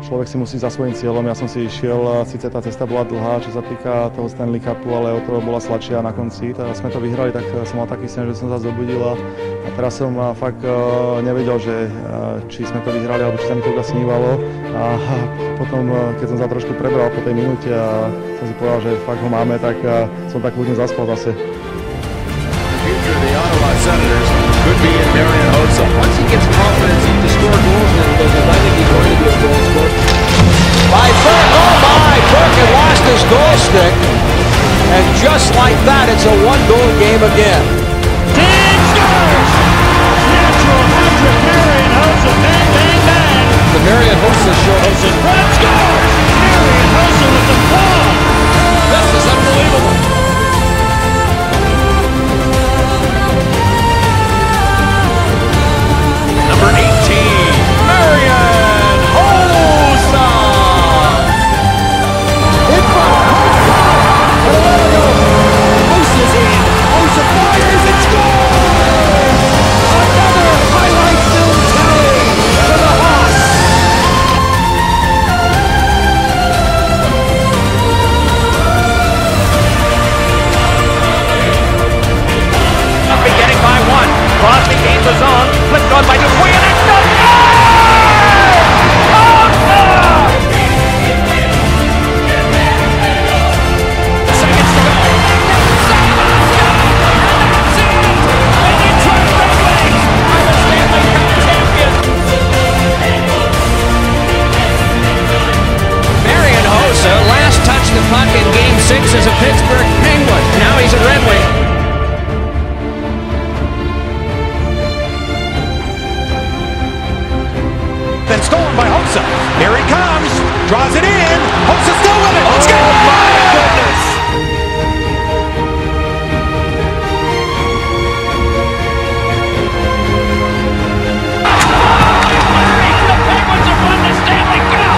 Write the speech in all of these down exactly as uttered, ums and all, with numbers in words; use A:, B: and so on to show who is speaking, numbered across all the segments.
A: Človek si musí za svojím cieľom, ja som si išiel, síce tá cesta bola dlhá, čo sa týka toho Stanley Cupu, ale o to bola sladšia na konci. Teda sme to vyhrali, tak som mal taký sen, že som sa zobudil a teraz som fakt nevedel, že či sme to vyhrali, alebo či sa mi to iba snívalo. A potom, keď som sa trošku prebral po tej minúte a som si povedal, že fakt ho máme, tak som tak ľudne zaspal zase.
B: Could be in Marian Hossa. Once he gets confidence to score goals, then I think he's going to be a goal scorer. By Burke, oh my! Burke had lost his goal stick, and just like that, it's a one-goal game again.
C: Team scores! Natural hat-trick, Marian Hossa, bang, bang, bang!
B: The Marian Hossa show.
C: Hossa's front scores! Marian Hossa with the ball!
B: This is unbelievable. Number eighteen, Marian Hossa! In front! Hossa's in! Hossa fires and scores! Another highlight film tally for the Hawks! Up and getting by one. Crosby gains the zone. Flipped on by Dupuy and it's done. Seconds to go. And they try to break legs. Are the Stanley Cup champions. Marian Hossa last touched the puck in Game Six as a Pittsburgh Penguin. Now he's a Red Wing. Then stolen by Hossa. Here he comes. Draws it in. Hossa still with it. Let's go. Oh my goodness. The Penguins have won the Stanley Cup.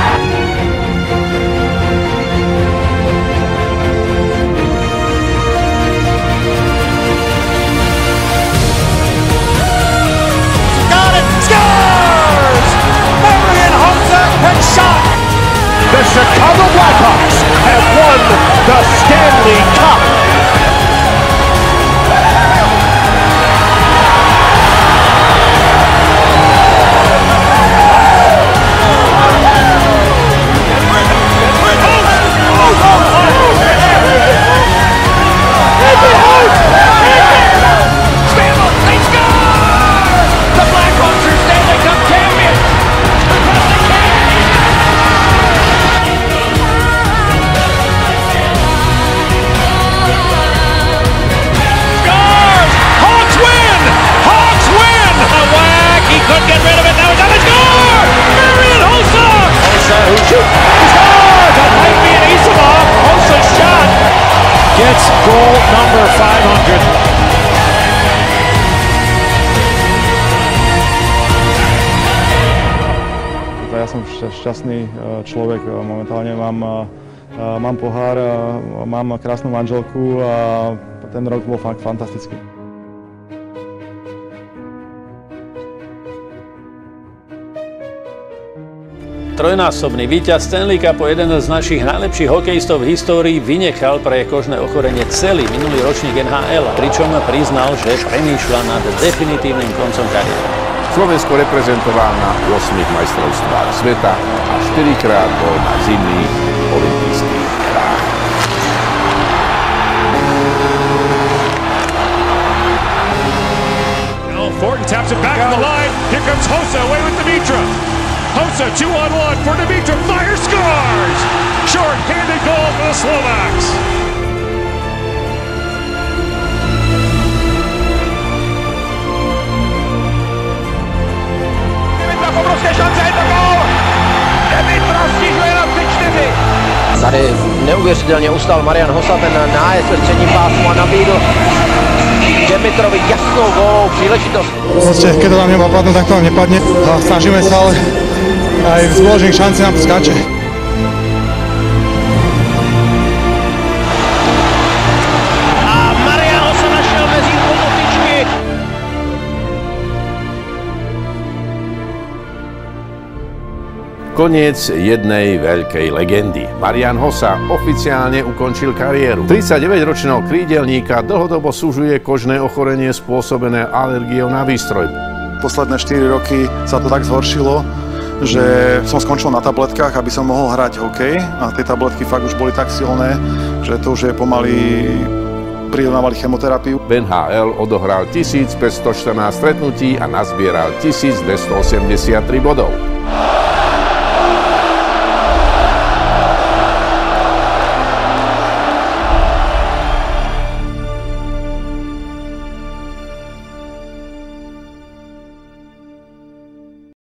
B: Got it. Scores! Marian Hossa has shot! The Chicago Blackhawks have won the Stanley Cup! Stamkos, they score! The Blackhawks are Stanley Cup champions! Scores! Hawks win! Hawks win! A whack! He couldn't get rid of it. Now he's on the score! Marian Hossa! Hossa who shoots? He scores! That might be an Isamov. Hossa's shot gets goal number five hundred.
A: Ja som šťastný človek, momentálne mám, mám pohár, mám krásnu manželku a ten rok bol fakt fantastický.
D: Trojnásobný víťaz Stanley Cupu, jeden z našich najlepších hokejistov v histórii, vynechal pre kožné ochorenie celý minulý ročník en há el, pričom priznal, že premýšľa nad definitívnym koncom kariéry.
E: Slovensko reprezentoval na ôsmich majstrovstvách sveta a štyrikrát bol na zimných olympijských hrách.
C: Now Thornton taps it back on the line. Here comes Hossa away with Dimitra. Hossa two on one for Dimitra. Fire scores! Short-handed goal for the Slovaks.
B: Obrovské šance, je to gól! Dimitra snižuje na tři čtyři. Tady neuvěřitelně ustál Marian Hossa ten nájezd ve středním pásmu a nabídl Dimitrovi jasnou gólovou příležitost.
A: Proste, keď to tam nemá padnúť, tak to nám nepadne. A snažíme sa, ale aj z vložených šancí nám to skáče.
C: A Marian Hossa našel mezírku do tyčky.
E: Koniec jednej veľkej legendy. Marián Hossa oficiálne ukončil kariéru. tridsaťdeväťročného krídelníka dlhodobo súžuje kožné ochorenie spôsobené alergiou na výstroj.
A: Posledné štyri roky sa to tak zhoršilo, že som skončil na tabletkách, aby som mohol hrať hokej. A tie tabletky fakt už boli tak silné, že to už je pomaly prirovnávali chemoterapiu.
E: V en há el odohral tisícpäťstoštrnásť stretnutí a nazbieral tisícdvestoosemdesiattri bodov.